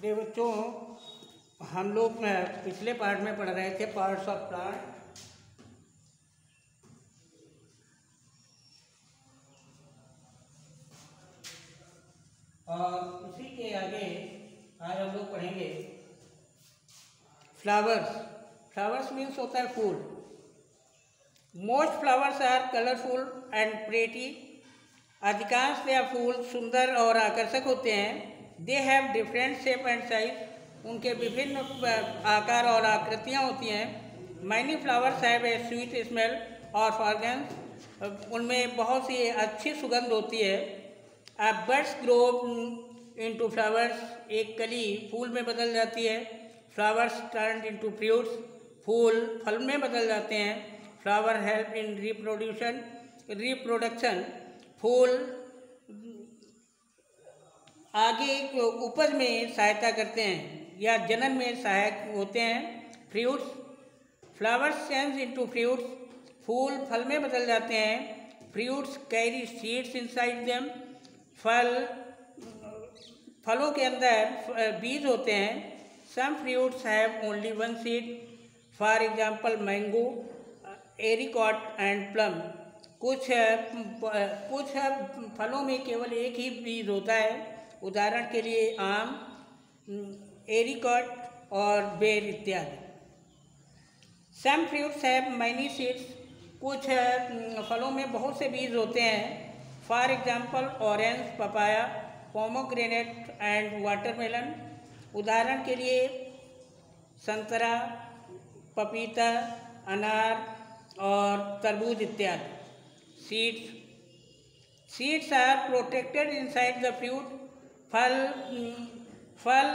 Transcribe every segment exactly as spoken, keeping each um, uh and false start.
Okay बच्चों, हम लोग पिछले पार्ट में पढ़ रहे थे पार्ट्स ऑफ प्लांट। और उसी के आगे आज हम लोग पढ़ेंगे फ्लावर्स। फ्लावर्स मीन्स होता है फूल। Most flowers are colourful and pretty. अधिकांश या फूल सुंदर और आकर्षक होते हैं। They have different shape and size. उनके विभिन्न आकार और आकृतियाँ होती हैं। Many flowers have a sweet smell और फ्रेग्रेंस। उनमें बहुत सी अच्छी सुगंध होती है। अब बर्ड्स ग्रो इनटू फ्लावर्स। एक कली फूल में बदल जाती है। Flowers turn into fruits. फूल फल में बदल जाते हैं। Flower help in reproduction reproduction. फूल आगे उपज में सहायता करते हैं या जनन में सहायक होते हैं। Fruits flowers change into fruits. फूल फल में बदल जाते हैं। Fruits carry seeds inside them. फल फलों के अंदर बीज होते हैं। Some fruits have only one seed. For example mango, apricot and plum. कुछ कुछ फलों में केवल एक ही बीज होता है। उदाहरण के लिए आम, एरिकॉट और बेर इत्यादि। Some fruits have many seeds. कुछ फलों में बहुत से बीज होते हैं। For example orange, papaya, pomegranate and watermelon. उदाहरण के लिए संतरा, पपीता, अनार और तरबूज इत्यादि। Seeds seeds are protected inside the fruit. फल फल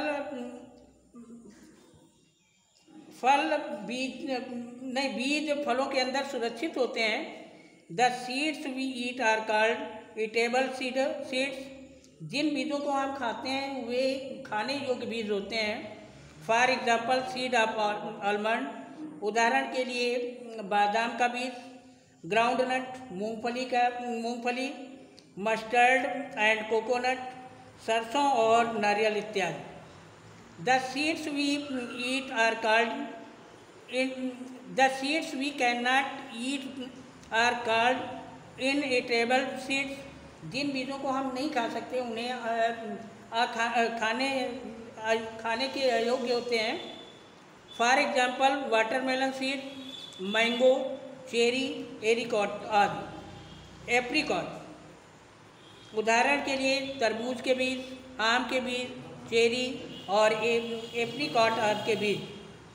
फल बीज नहीं बीज फलों के अंदर सुरक्षित होते हैं। The seeds we eat are called edible seed seeds. जिन बीजों को हम खाते हैं वे खाने योग्य बीज होते हैं। For example seed of almond. उदाहरण के लिए बादाम का बीज, ग्राउंडनट, मूंगफली का मूंगफली, मस्टर्ड एंड कोकोनट, सरसों और नारियल इत्यादि। The seeds we eat are called in the seeds we can not eat are called inedible seeds. जिन बीजों को हम नहीं खा सकते उन्हें आ, खा, खाने आ, खाने के अयोग्य होते हैं। For example watermelon seed, mango, cherry, apricot आदि। एप्रिकॉट उदाहरण के लिए तरबूज के बीज, आम के बीज, चेरी और एप्रिकॉट आदि के बीज।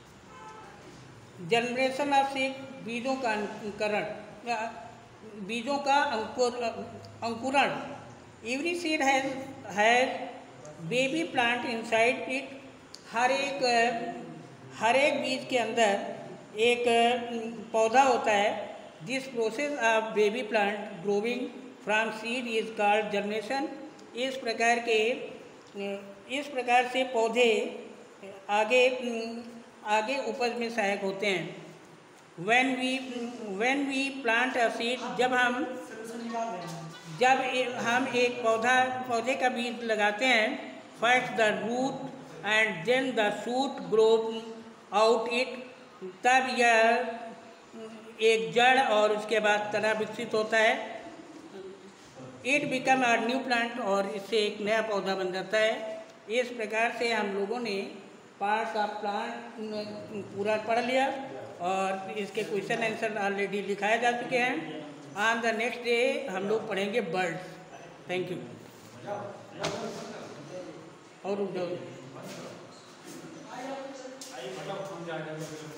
जनरेशन ऑफ सीड बीजों का अंकुरण बीजों का अंकुर अंकुरण। Every seed has has baby plant inside it. हर एक हर एक बीज के अंदर एक पौधा होता है। This process of baby plant growing from seed is called germination. इस प्रकार के इस प्रकार से पौधे आगे आगे उपज में सहायक होते हैं। When we when we plant a seed जब हम जब हम एक पौधा पौधे का बीज लगाते हैं। First the root and then the shoot grow out it. तब यह एक जड़ और उसके बाद तना विकसित होता है। It become a new plant और इससे एक नया पौधा बन जाता है। इस प्रकार से हम लोगों ने पार्ट्स ऑफ प्लांट पूरा पढ़ लिया और इसके क्वेश्चन आंसर ऑलरेडी लिखाए जा चुके हैं। ऑन द नेक्स्ट डे हम लोग पढ़ेंगे बर्ड्स। Thank you. और